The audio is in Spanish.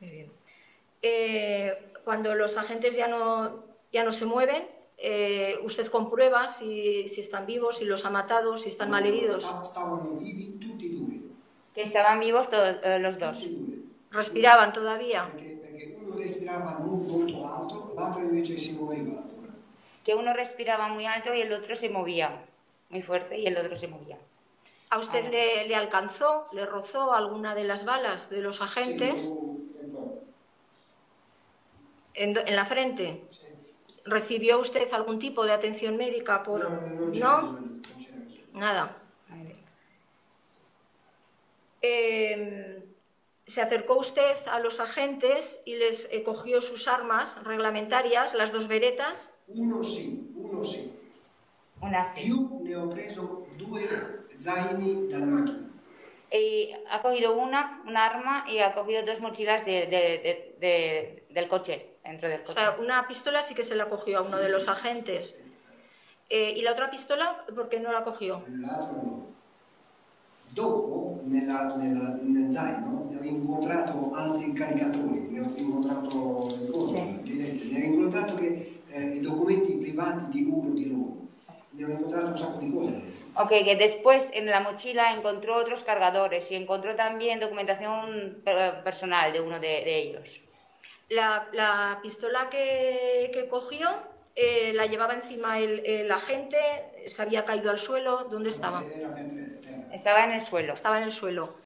Muy bien. Cuando los agentes ya no se mueven, usted comprueba si están vivos, si los ha matado, si están malheridos. Stavano vivi tutti e due. Que estaban vivos los dos. Tutti e due. ¿Respiraban todavía? Perché uno respirava molto alto, l'altro invece si muoveva. Que uno respiraba muy alto y el otro se movía muy fuerte y el otro se movía. ¿A usted le alcanzó, le rozó alguna de las balas de los agentes? Sí, ¿En la frente? sì. ¿Recibió usted algún tipo de atención médica? No, non c'era ¿No? bisogno, non c'era bisogno. Nada. Se acercó usted a los agentes y les cogió sus armas reglamentarias, las dos beretas. Uno sì. Una sí. Più ne ho preso 2 zaini dalla macchina. Y ha cogido una arma y ha cogido 2 mochilas del coche, dentro del coche. O sea, una pistola sí que se la cogió a uno de los agentes. ¿Y la otra pistola por qué no la cogió? L'altro no. Dopo, nel zaino, ne ho incontrato altri caricatori, ne ho incontrato ne ho incontrato i documenti privati di uno di loro. Ne ho incontrato un sacco di cose dentro. Ok, que después en la mochila encontró otros cargadores y encontró también documentación personal de uno de ellos. La pistola que cogió la llevaba encima el agente, se había caído al suelo. ¿Dónde estaba? Era per terra. Estaba en el suelo. Estaba en el suelo.